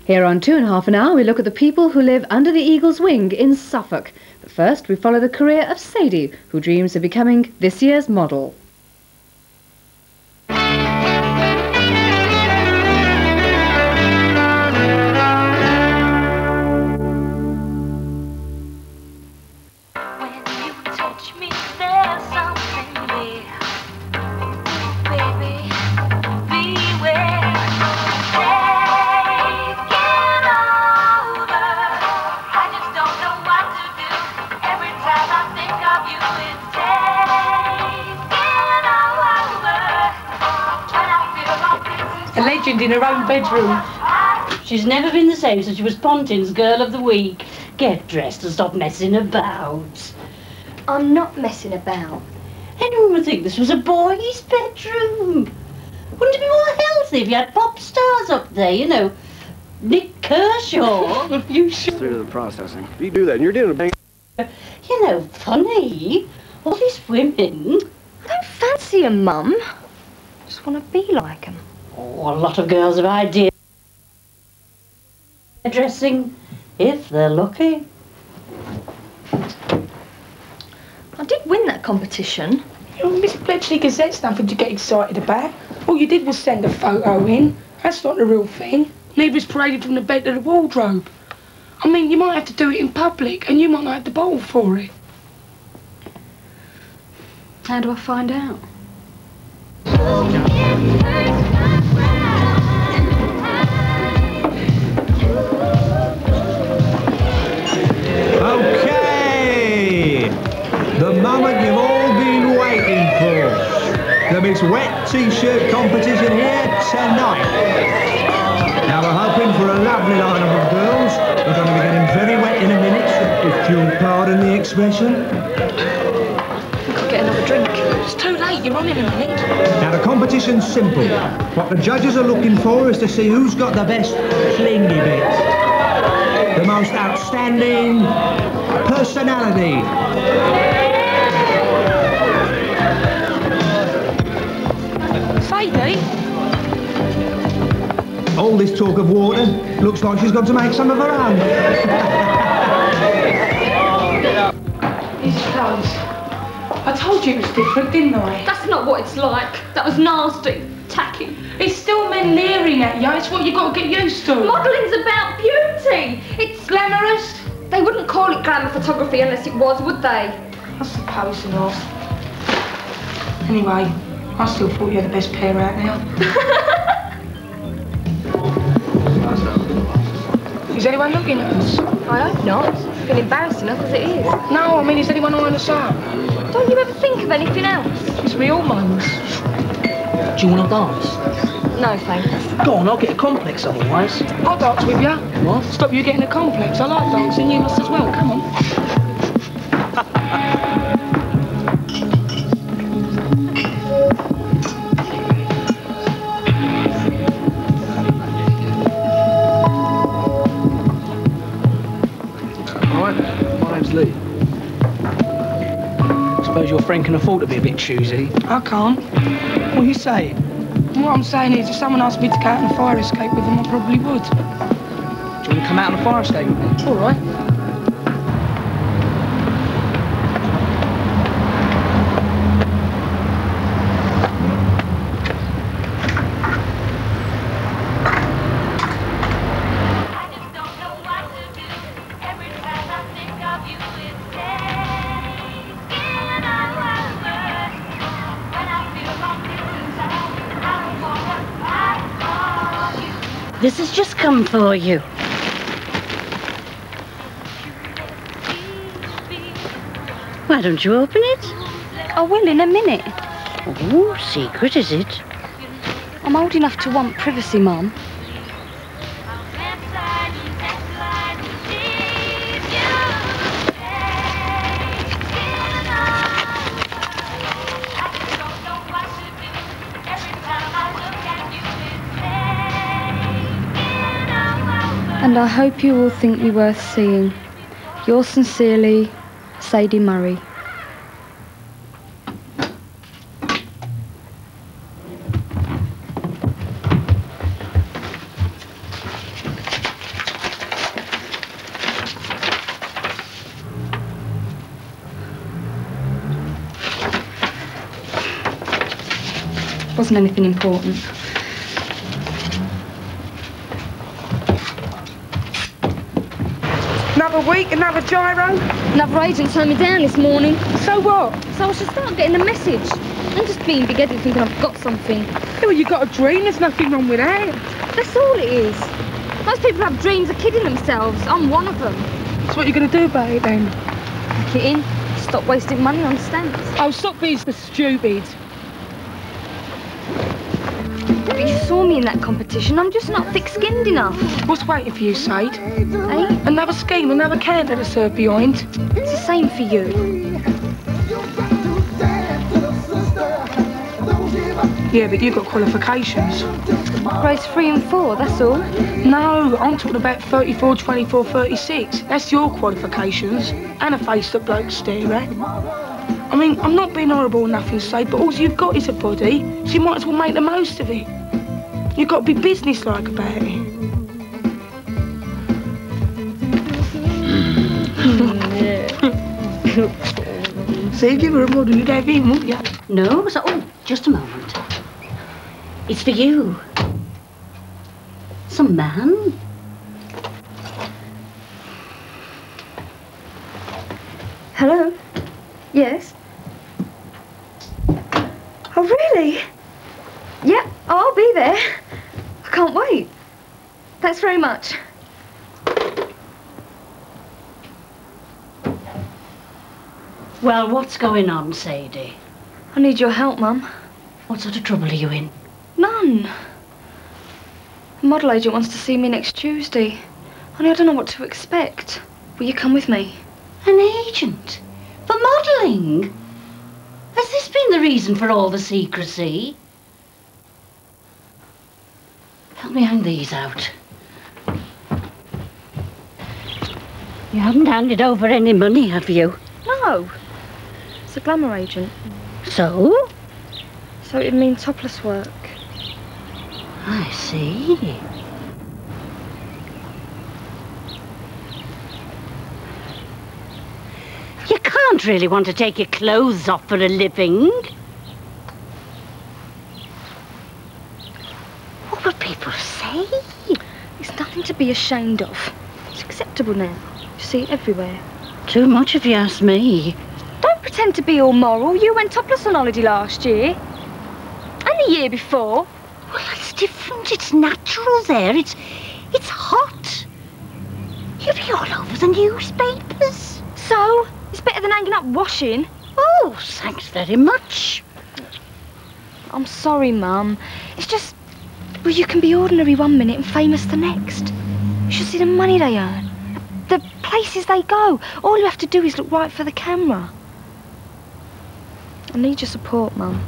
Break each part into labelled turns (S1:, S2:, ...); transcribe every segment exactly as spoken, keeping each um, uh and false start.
S1: Here on Two and a Half an Hour, we look at the people who live under the eagle's wing in Suffolk. But first, we follow the career of Sadie, who dreams of becoming this year's model.
S2: In her own bedroom.
S3: She's never been the same since she was Pontin's Girl of the Week. Get dressed and stop messing about.
S4: I'm not messing about.
S3: Anyone would think this was a boy's bedroom. Wouldn't it be more healthy if you had pop stars up there, you know? Nick Kershaw.
S2: You should.
S5: Through the processing. If you do that, and you're doing a bang.
S3: You know, funny. All these women.
S4: I don't fancy 'em, Mum. Just want to be like 'em.
S3: Oh, a lot of girls have ideas. Dressing, if they're lucky.
S4: I did win that competition.
S2: You know, Miss Bletchley Gazette's nothing to get excited about. All you did was send a photo in. That's not the real thing. Neither is paraded from the bed to the wardrobe. I mean, you might have to do it in public, and you might not have the bottle for it.
S4: How do I find out?
S6: Okay, the moment you've all been waiting for. The Miss Wet T-shirt competition here tonight. Now we're hoping for a lovely lineup of girls. We're going to be getting very wet in a minute, if you'll pardon the expression.
S4: We could get another drink.
S2: It's too late, you're on in a minute.
S6: Now the competition's simple. What the judges are looking for is to see who's got the best clingy bit. The most outstanding personality.
S2: Sadie?
S6: All this talk of water looks like she's got to make some of her own.
S2: These clothes. I told you it was different, didn't I?
S4: That's not what it's like. That was nasty. Tacky.
S2: It's still men leering at you. It's what you got to get used to.
S4: Modelling's about beauty. It's glamorous. They wouldn't call it glamour photography unless it was, would they?
S2: I suppose not. Anyway, I still thought you had the best pair out now. Is anyone looking at us?
S4: I hope not. I feel embarrassed enough as it is.
S2: No, I mean, is anyone eyeing us up?
S4: Don't you ever think of anything else?
S2: It's real moments.
S7: Do you want to dance?
S4: No, thanks.
S7: Go on, I'll get a complex otherwise.
S2: I'll dance with you.
S7: What?
S2: Stop you getting a complex. I like dancing, you must as well. Come on.
S7: Suppose your friend can afford to be a bit choosy.
S2: I can't.
S7: What are you saying?
S2: What I'm saying is, if someone asked me to go out on a fire escape with them, I probably would.
S7: Do you want to come out on a fire escape with me?
S2: All right.
S3: This has just come for you. Why don't you open it?
S4: I will in a minute.
S3: Oh, secret, is it?
S4: I'm old enough to want privacy, Mum. And I hope you will think me worth seeing. Yours sincerely, Sadie Murray. Wasn't anything important.
S2: Another week, another gyro.
S4: Another agent turned me down this morning.
S2: So what?
S4: So I should start getting the message. And just being big-headed thinking I've got something.
S2: Yeah, well, you got a dream. There's nothing wrong with that.
S4: That's all it is. Most people have dreams of kidding themselves. I'm one of them.
S2: So what are you going to do about it then?
S4: Get in. Stop wasting money on stamps.
S2: Oh, stop being so stupid.
S4: But you saw me in that competition. I'm just not thick-skinned enough.
S2: What's waiting for you, Sade?
S4: Eh?
S2: Another scheme, another candle to serve behind.
S4: It's the same for you.
S2: Yeah, but you've got qualifications.
S4: Grades three and four, that's all.
S2: No, I'm talking about thirty-four, twenty-four, thirty-six. That's your qualifications. And a face that blokes stare at. I mean, I'm not being horrible or nothing, Sade, but all you've got is a body, so you might as well make the most of it. You've got to be businesslike about it. See, give her a model, you'd have him, wouldn't you?
S3: No, so, oh, just a moment. It's for you. Some man.
S4: Hello? Yes? Oh, really? Yep, I'll be there. I can't wait. Thanks very much.
S3: Well, what's going on, Sadie?
S4: I need your help, Mum.
S3: What sort of trouble are you in?
S4: None. The model agent wants to see me next Tuesday. Only I don't know what to expect. Will you come with me?
S3: An agent? For modelling? Has this been the reason for all the secrecy? Help me hang these out. You haven't handed over any money, have you?
S4: No. It's a glamour agent.
S3: So?
S4: So it'd mean topless work.
S3: I see. You can't really want to take your clothes off for a living. What would people say?
S4: It's nothing to be ashamed of. It's acceptable now. You see it everywhere.
S3: Too much if you ask me.
S4: Don't pretend to be all moral. You went topless on holiday last year. And the year before.
S3: Well, it's different. It's natural there. It's, it's hot. You'll be all over the newspapers.
S4: So? It's better than hanging up washing.
S3: Oh, thanks very much.
S4: I'm sorry, Mum. It's just, well, you can be ordinary one minute and famous the next. You should see the money they earn. The places they go. All you have to do is look right for the camera. I need your support, Mum.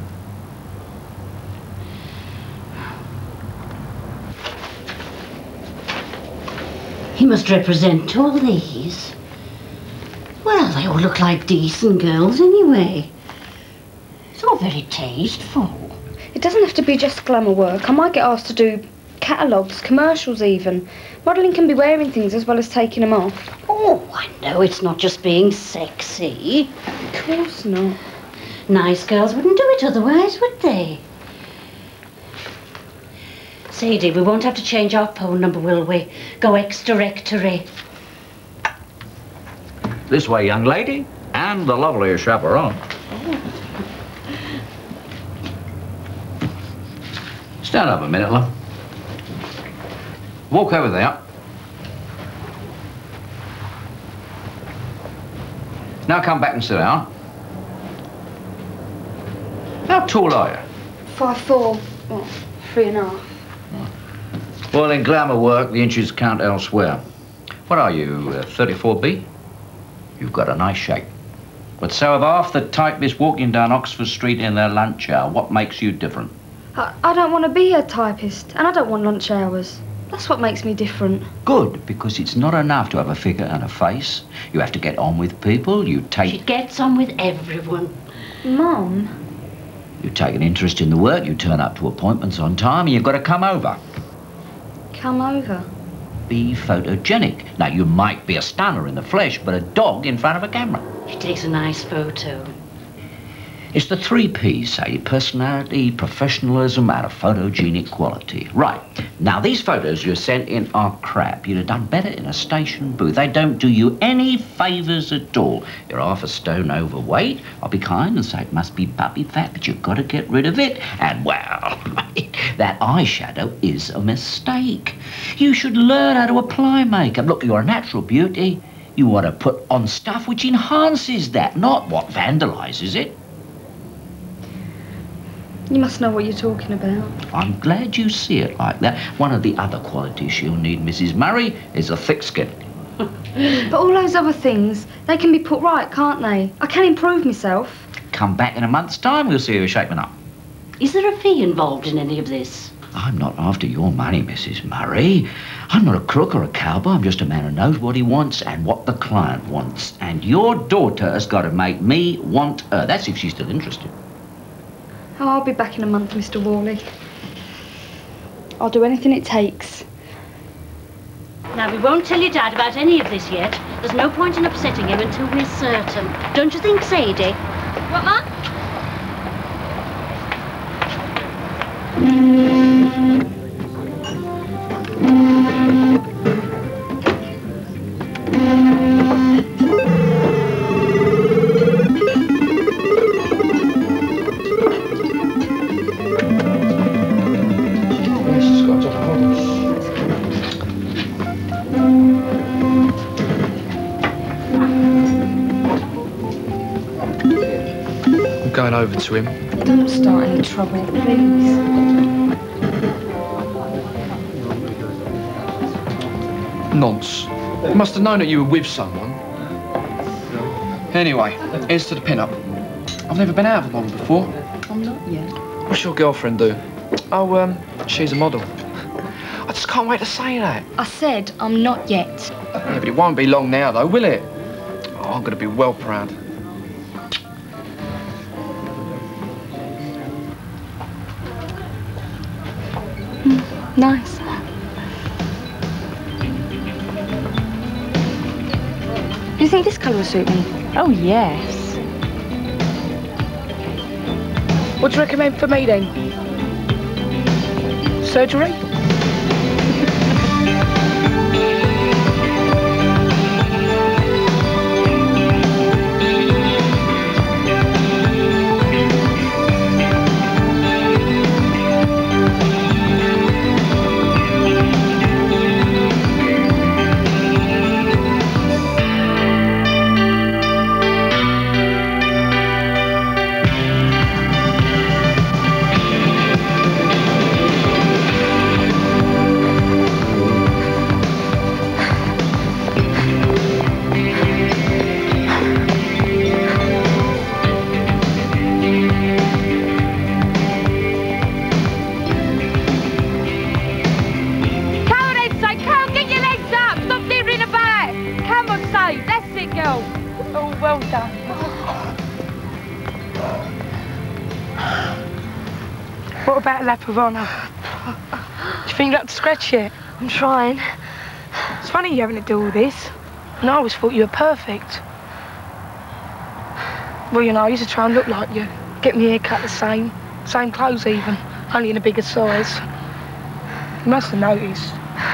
S3: He must represent all these. Well, they all look like decent girls anyway. It's all very tasteful.
S4: It doesn't have to be just glamour work. I might get asked to do catalogues, commercials even. Modelling can be wearing things as well as taking them off.
S3: Oh, I know it's not just being sexy.
S4: Of course not.
S3: Nice girls wouldn't do it otherwise, would they? Sadie, we won't have to change our phone number, will we? Go ex-directory.
S8: This way, young lady, and the loveliest chaperone. Stand up a minute, love. Walk over there. Now come back and sit down. How tall are you?
S4: Five four, well, three and a half.
S8: Well, in glamour work, the inches count elsewhere. What are you, uh, thirty-four B? You've got a nice shape. But so have half the typists walking down Oxford Street in their lunch hour. What makes you different?
S4: I, I don't want to be a typist, and I don't want lunch hours. That's what makes me different.
S8: Good, because it's not enough to have a figure and a face. You have to get on with people. You take...
S3: She gets on with everyone.
S4: Mum?
S8: You take an interest in the work, you turn up to appointments on time, and you've got to come over.
S4: Come over?
S8: Be photogenic. Now, you might be a stunner in the flesh, but a dog in front of a camera.
S3: She takes a nice photo.
S8: It's the three P's, Sadie. Personality, professionalism, and a photogenic quality. Right. Now, these photos you sent in are crap. You'd have done better in a station booth. They don't do you any favours at all. You're half a stone overweight. I'll be kind and say it must be puppy fat, but you've got to get rid of it. And, well, that eyeshadow is a mistake. You should learn how to apply makeup. Look, you're a natural beauty. You want to put on stuff which enhances that, not what vandalises it.
S4: You must know what you're talking about.
S8: I'm glad you see it like that. One of the other qualities she'll need, Missus Murray, is a thick skin.
S4: But all those other things, they can be put right, can't they? I can improve myself.
S8: Come back in a month's time, we'll see you shaping up.
S3: Is there a fee involved in any of this?
S8: I'm not after your money, Missus Murray. I'm not a crook or a cowboy. I'm just a man who knows what he wants and what the client wants. And your daughter has got to make me want her. That's if she's still interested.
S4: Oh, I'll be back in a month, Mister Worley. I'll do anything it takes.
S3: Now, we won't tell your dad about any of this yet. There's no point in upsetting him until we're certain. Don't you think, Sadie?
S4: What, Ma?
S7: Going over to him.
S4: Don't start any trouble, please.
S7: Nonce. You must have known that you were with someone. Anyway, here's to the pin-up. I've never been out of a model before.
S4: I'm not yet.
S7: What's your girlfriend do? Oh, um, she's a model. I just can't wait to say that.
S4: I said I'm not yet.
S7: Yeah, but it won't be long now, though, will it? Oh, I'm going to be well proud.
S4: Nice. Do you think this colour will suit me?
S2: Oh, yes. What do you recommend for me, then? Surgery? What about a lap of honour? Do you think you'll have to scratch it?
S4: I'm trying.
S2: It's funny you having to do all this. And I always thought you were perfect. Well, you know, I used to try and look like you. Get my hair cut the same. Same clothes even. Only in a bigger size. You must have noticed.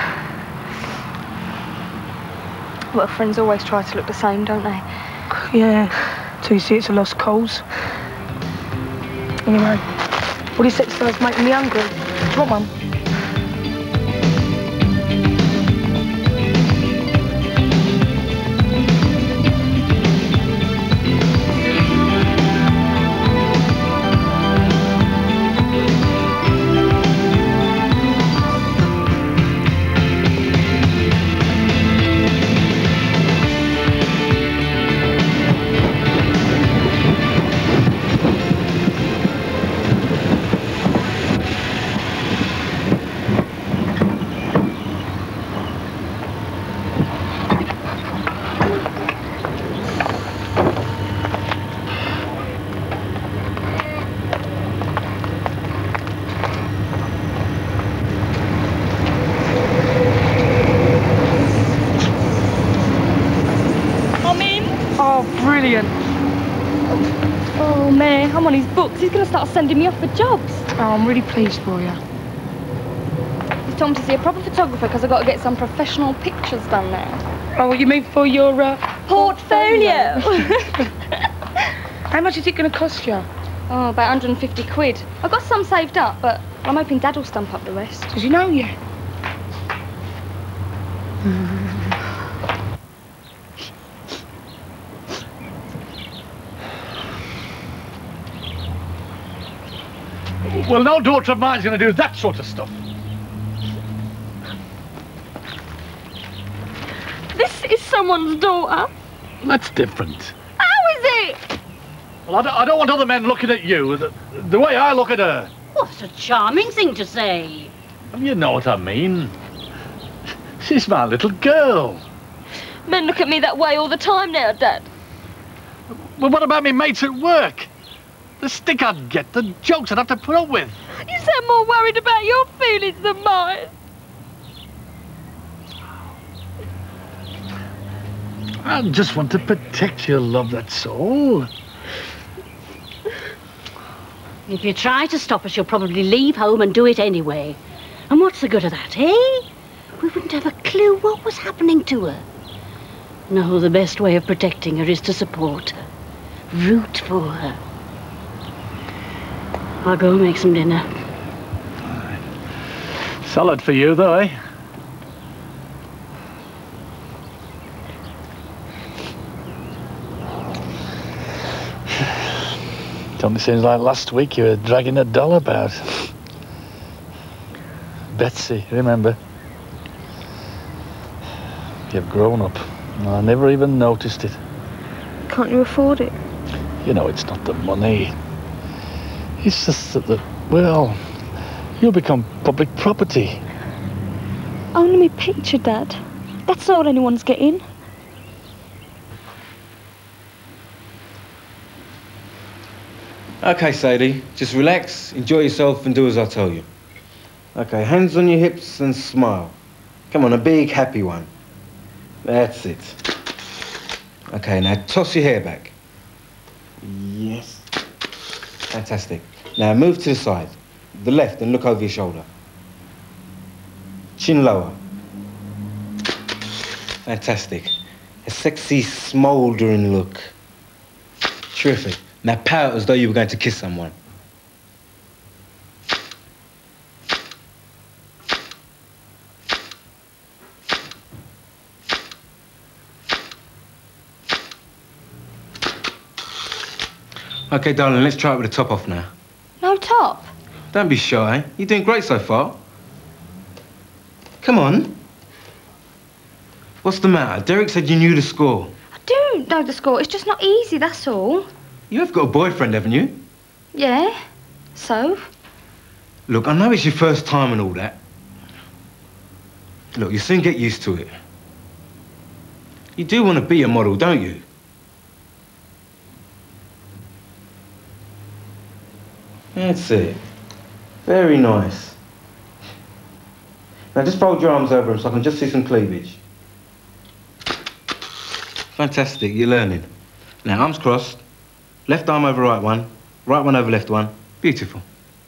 S4: Well, friends always try to look the same, don't they?
S2: Yeah. Till you see it's a lost cause. Anyway, all these exercise making me hungry. Do you want one?
S9: Oh, man.
S4: I'm on his books. He's going to start sending me off for jobs.
S2: Oh, I'm really pleased for you.
S4: He's told me to see a proper photographer because I've got to get some professional pictures done now.
S2: Oh, what you mean for your, uh...
S4: Portfolio!
S2: How much is it going to cost you?
S4: Oh, about one hundred and fifty quid. I've got some saved up, but I'm hoping Dad will stump up the rest.
S2: Does he know yet?
S9: Well, no daughter of mine's going to do that sort of stuff.
S4: This is someone's daughter.
S9: That's different.
S4: How is it?
S9: Well, I don't, I don't want other men looking at you the, the way I look at her.
S3: What a charming thing to say.
S9: You know what I mean. She's my little girl.
S4: Men look at me that way all the time now, Dad.
S9: Well, what about me mates at work? The stick I'd get, the jokes I'd have to put up with.
S4: You sound more worried about your feelings than mine.
S9: I just want to protect your love, that's all.
S3: If you try to stop us, you'll probably leave home and do it anyway. And what's the good of that, eh? We wouldn't have a clue what was happening to her. No, the best way of protecting her is to support her. Root for her. I'll go make some dinner.
S9: Solid for you, though, eh? It only seems like last week you were dragging a doll about. Betsy, remember? You've grown up. I never even noticed it.
S4: Can't you afford it?
S9: You know, it's not the money. It's just that, the, well, you'll become public property.
S4: Only me picture, Dad. That's all anyone's getting.
S10: Okay, Sadie, just relax, enjoy yourself and do as I tell you. Okay, hands on your hips and smile. Come on, a big happy one. That's it. Okay, now toss your hair back. Yes. Fantastic. Now move to the side, the left, and look over your shoulder. Chin lower. Fantastic. A sexy, smouldering look. Terrific. Now pout as though you were going to kiss someone. Okay, darling, let's try it with the top off now.
S4: No top?
S10: Don't be shy. You're doing great so far. Come on. What's the matter? Derek said you knew the score.
S4: I do know the score. It's just not easy, that's all.
S10: You have got a boyfriend, haven't you?
S4: Yeah. So?
S10: Look, I know it's your first time and all that. Look, you'll soon get used to it. You do want to be a model, don't you? That's it. Very nice. Now just fold your arms over him so I can just see some cleavage. Fantastic, you're learning. Now, arms crossed. Left arm over right one. Right one over left one. Beautiful.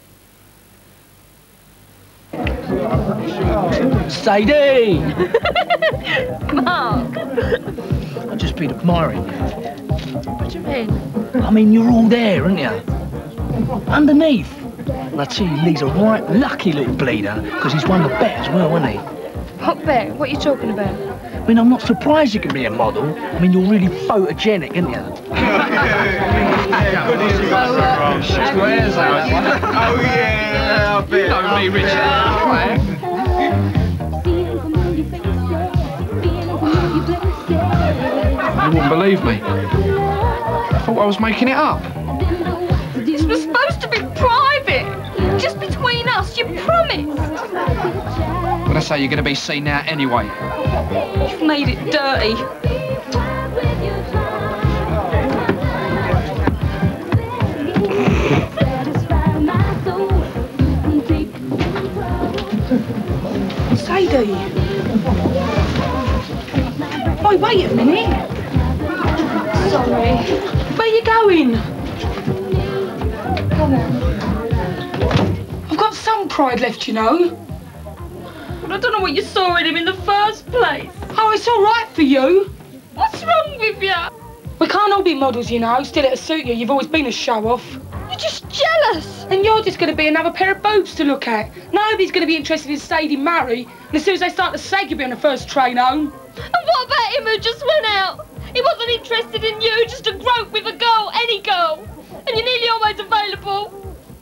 S11: Sadie!
S4: Mark!
S11: I've just been admiring.
S4: What do you mean?
S11: I mean, you're all there, aren't you? Underneath. Well, I tell you, Lee's a right lucky little bleeder, because he's won the bet as well, hasn't he?
S4: What bet? What are you talking about?
S11: I mean, I'm not surprised you can be a model. I mean, you're really photogenic, aren't you?
S12: Oh, yeah, I bet. You know me, Richard.
S7: You wouldn't believe me. I thought I was making it up.
S4: This was supposed to be private. Just between us, you promised.
S7: Well, that's how you're going to be seen now anyway.
S4: You've made it dirty.
S2: Sadie. Oi, wait a minute.
S4: Sorry.
S2: Where are you going? Come on. I've got some pride left, you know.
S13: But I don't know what you saw in him in the first place.
S2: Oh, it's all right for you.
S13: What's wrong with you?
S2: We can't all be models, you know. Still, it'll suit you. You've always been a show-off.
S13: You're just jealous.
S2: And you're just going to be another pair of boobs to look at. Nobody's going to be interested in Sadie Murray. And as soon as they start to sag, you'll be on the first train home.
S13: And what about him who just went out? He wasn't interested in you, just to grope with a girl, any girl. And you're nearly always available.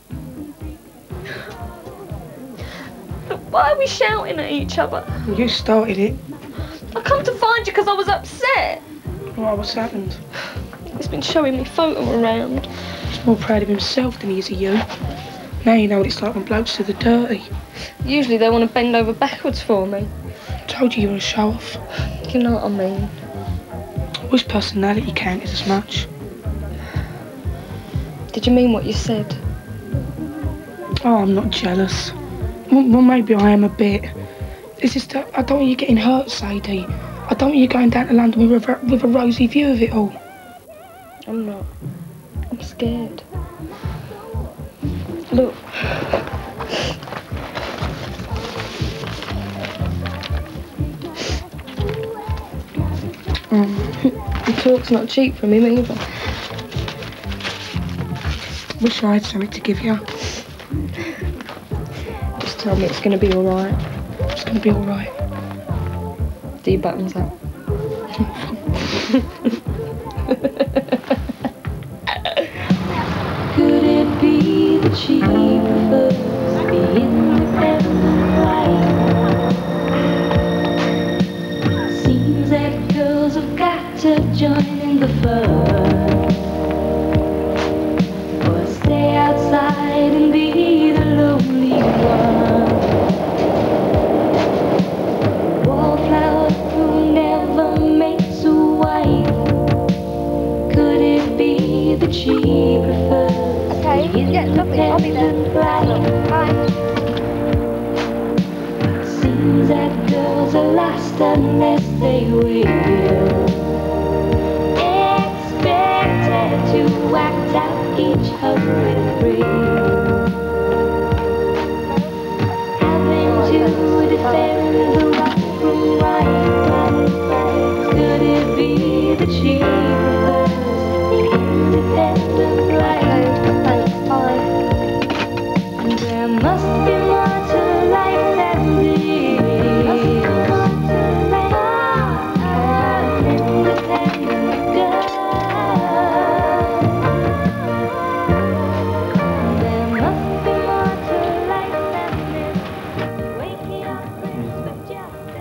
S13: Why are we shouting at each other?
S2: You started it.
S13: I come to find you because I was upset.
S2: Why, what's happened?
S13: He's been showing me photo around.
S2: He's more proud of himself than he is of you. Now you know what it's like when blokes do the dirty.
S13: Usually they want to bend over backwards for me.
S2: I told you you were a show-off.
S13: You know what I mean.
S2: I wish personality counted as much.
S13: Did you mean what you said?
S2: Oh, I'm not jealous. Well, well, maybe I am a bit. It's just that I don't want you getting hurt, Sadie. I don't want you going down to London with a, with a rosy view of it all.
S13: I'm not. I'm scared. Look. Mm. The talk's not cheap from him either.
S2: Wish I had something to give you.
S13: Just tell me it's going to be all right.
S2: It's going to be all right.
S13: Do your buttons up.
S14: Could it be that she prefers being independent life? Seems that girls have got to join in the fun, or stay outside and be the lonely one. Wallflower who never makes a wife. Could it be that she prefers? Okay, yeah, lovely. I'll be there. Bye. Seems that girls are lost unless they will. Expected to act out each hurried thrill. Having to defend the right from right. Could it be that she prefers the independent life? And there must be more to life than this. An independent girl. There must be more to life than this. Waking up with just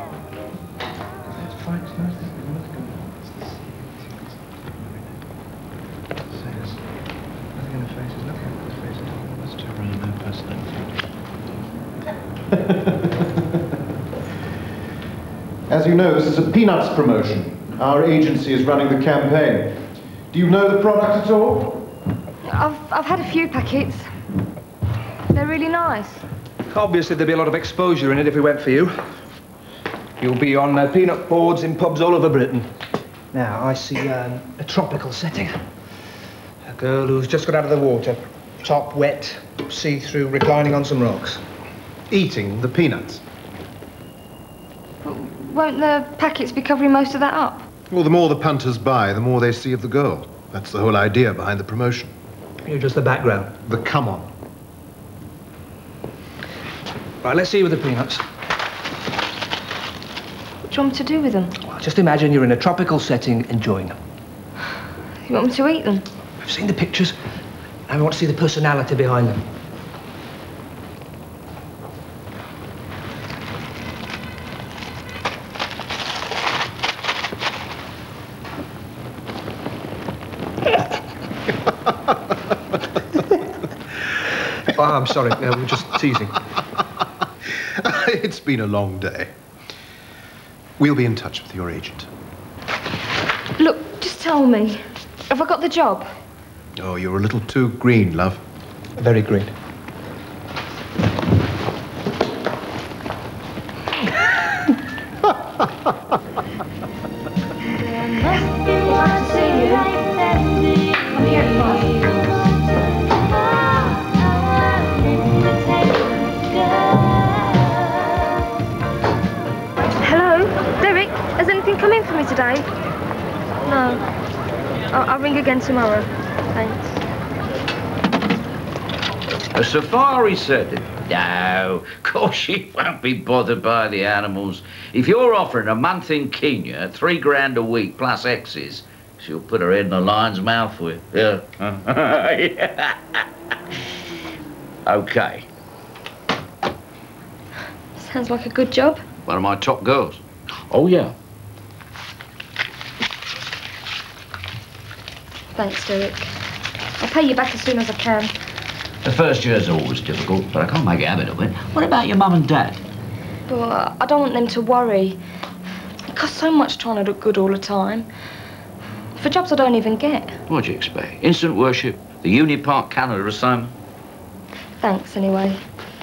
S15: As you know, this is a peanuts promotion. Our agency is running the campaign. Do you know the product at all?
S4: I've, I've had a few packets. They're really nice.
S7: Obviously, there'd be a lot of exposure in it if we went for you. You'll be on uh, peanut boards in pubs all over Britain. Now, I see um, a tropical setting. A girl who's just got out of the water. Top wet, see-through, reclining on some rocks.
S15: Eating the peanuts.
S4: Won't the packets be covering most of that up?
S15: Well, the more the punters buy, the more they see of the girl. That's the whole idea behind the promotion.
S7: You're just the background.
S15: The come-on.
S7: Right, let's see you with the peanuts.
S4: What do you want me to do with them?
S7: Well, just imagine you're in a tropical setting, enjoying them.
S4: You want me to eat them?
S7: I've seen the pictures. I want to see the personality behind them. Oh, I'm sorry. Uh, we're just teasing.
S15: It's been a long day. We'll be in touch with your agent.
S4: Look, just tell me. Have I got the job?
S15: Oh, you're a little too green, love.
S7: Very green.
S4: Has anything come in for me today? No. I'll, I'll ring again tomorrow. Thanks.
S8: A safari setting? No, of course she won't be bothered by the animals. If you're offering a month in Kenya at three grand a week plus X's, she'll put her head in the lion's mouth for you. Yeah. Okay.
S4: Sounds like a good job.
S8: One of my top girls. Oh, yeah.
S4: Thanks, Derek. I'll pay you back as soon as I can.
S8: The first years are always difficult, but I can't make a habit of it. What about your mum and dad?
S4: Well, I don't want them to worry. It costs so much trying to look good all the time. For jobs I don't even get.
S8: What do you expect? Instant worship, the Uni Park Canada assignment?
S4: Thanks, anyway.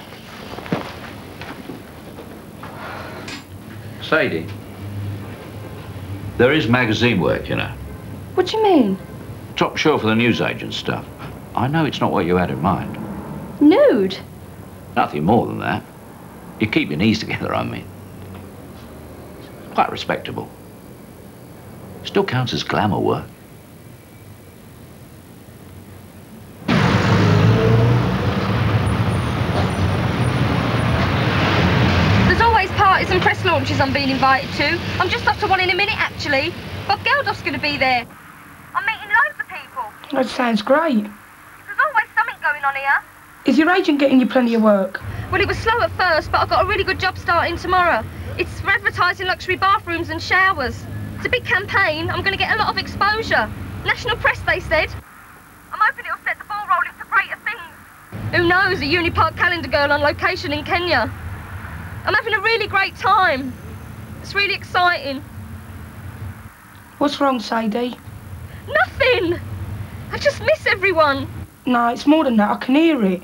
S8: Sadie, there is magazine work, you know.
S4: What do you mean?
S8: Top shelf of the newsagent stuff. I know it's not what you had in mind.
S4: Nude?
S8: Nothing more than that. You keep your knees together, I mean. Quite respectable. Still counts as glamour work.
S4: There's always parties and press launches I'm being invited to. I'm just off to one in a minute, actually. Bob Geldof's going to be there. I'm meeting loads of people.
S2: That sounds great.
S4: There's always something going on here.
S2: Is your agent getting you plenty of work?
S4: Well, it was slow at first, but I've got a really good job starting tomorrow. It's for advertising luxury bathrooms and showers. It's a big campaign. I'm going to get a lot of exposure. National press, they said. I'm hoping it'll set the ball rolling for greater things. Who knows, a Uni Park calendar girl on location in Kenya. I'm having a really great time. It's really exciting.
S2: What's wrong, Sadie?
S4: Nothing. I just miss everyone.
S2: No, it's more than that. I can hear it.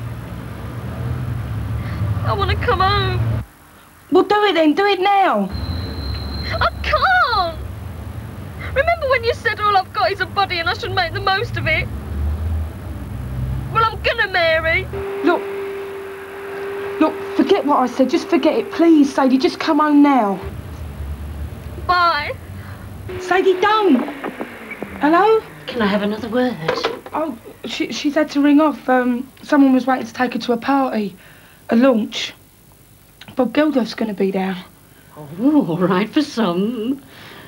S13: I want to come home.
S2: Well, do it then. Do it now.
S13: I can't. Remember when you said all I've got is a body and I should make the most of it? Well, I'm gonna, Mary.
S2: Look. Look, forget what I said. Just forget it. Please, Sadie, just come home now.
S13: Bye.
S2: Sadie, don't. Hello?
S3: Can I have another word?
S2: Oh, she, she's had to ring off. Um, someone was waiting to take her to a party. A launch. Bob Geldof's going to be there.
S3: Oh, all right for some.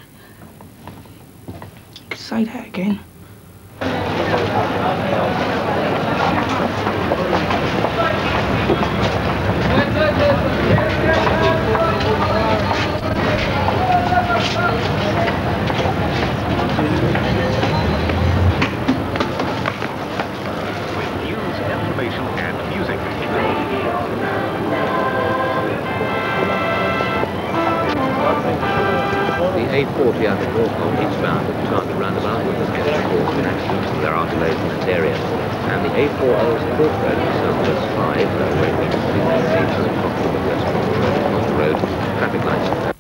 S2: Say that again.
S16: The eight forty out of Norfolk eastbound at the Target roundabout was just caused an accident, and there are delays in this area. And the eight forty Court Road to Southwest five, uh, waiting to the eight o'clock from the West Road, Road, traffic lights.